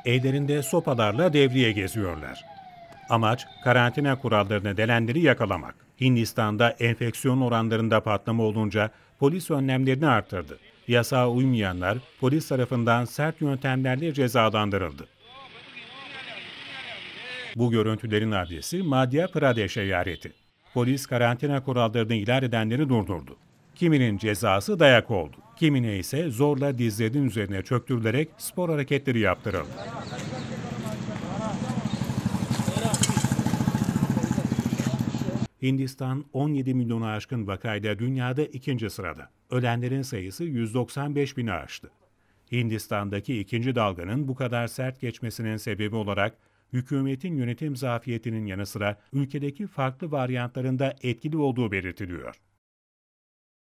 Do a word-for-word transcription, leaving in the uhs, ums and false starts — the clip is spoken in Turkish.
Ellerinde sopalarla devriye geziyorlar. Amaç karantina kurallarını delenleri yakalamak. Hindistan'da enfeksiyon oranlarında patlama olunca polis önlemlerini artırdı. Yasağa uymayanlar polis tarafından sert yöntemlerle cezalandırıldı. Bu görüntülerin adresi Madhya Pradesh eyaleti. Polis karantina kurallarını ihlal edenleri durdurdu. Kiminin cezası dayak oldu. Kimine ise zorla dizlerinin üzerine çöktürülerek spor hareketleri yaptırıldı. Hindistan on yedi milyonu aşkın vakayla dünyada ikinci sırada. Ölenlerin sayısı yüz doksan beş bini aştı. Hindistan'daki ikinci dalganın bu kadar sert geçmesinin sebebi olarak hükümetin yönetim zafiyetinin yanı sıra ülkedeki farklı varyantlarında etkili olduğu belirtiliyor.